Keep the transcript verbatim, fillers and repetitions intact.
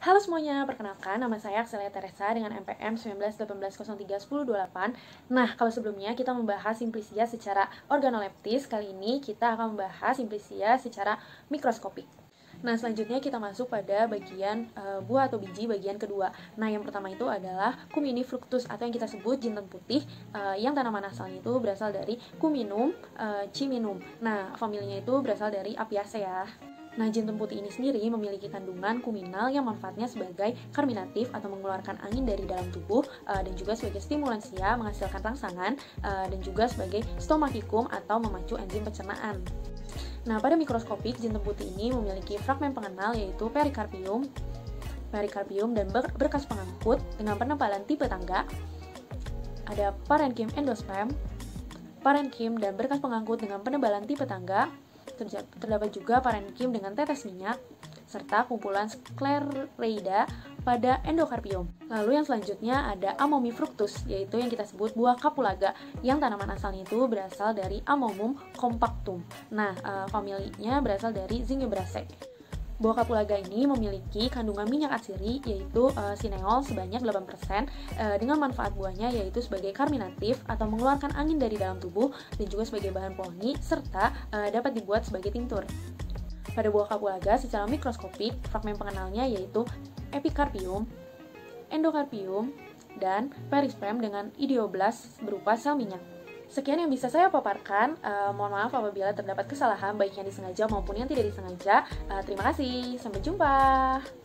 Halo semuanya, perkenalkan nama saya Axelia Teresa dengan M P M sembilan belas delapan belas nol tiga sepuluh dua puluh delapan. Nah, kalau sebelumnya kita membahas simplisia secara organoleptis, kali ini kita akan membahas simplisia secara mikroskopik. Nah, selanjutnya kita masuk pada bagian e, buah atau biji bagian kedua. Nah, yang pertama itu adalah Cumini fructus atau yang kita sebut jinten putih, e, yang tanaman asalnya itu berasal dari Cuminum e, ciminum. Nah, familinya itu berasal dari Apiaceae. Nah, jinten putih ini sendiri memiliki kandungan kuminal yang manfaatnya sebagai karminatif atau mengeluarkan angin dari dalam tubuh, uh, dan juga sebagai stimulansia menghasilkan rangsangan, uh, dan juga sebagai stomachikum atau memacu enzim pencernaan. Nah, pada mikroskopik, jinten putih ini memiliki fragmen pengenal yaitu perikarpium, perikarpium dan ber berkas pengangkut dengan penebalan tipe tangga. Ada parenkim endosperm, parenkim dan berkas pengangkut dengan penebalan tipe tangga. Terdapat juga parenkim dengan tetes minyak, serta kumpulan sclereida pada endokarpium. Lalu yang selanjutnya ada Amomi fructus, yaitu yang kita sebut buah kapulaga, yang tanaman asalnya itu berasal dari Amomum compactum. Nah, uh, familinya berasal dari Zingibraceae. Buah kapulaga ini memiliki kandungan minyak atsiri yaitu uh, sineol sebanyak delapan persen, uh, dengan manfaat buahnya yaitu sebagai karminatif atau mengeluarkan angin dari dalam tubuh dan juga sebagai bahan pewangi serta uh, dapat dibuat sebagai tintur. Pada buah kapulaga secara mikroskopik, fragmen pengenalnya yaitu epikarpium, endokarpium, dan perisperm dengan ideoblas berupa sel minyak. Sekian yang bisa saya paparkan. Uh, mohon maaf apabila terdapat kesalahan baik yang disengaja maupun yang tidak disengaja. Uh, terima kasih. Sampai jumpa.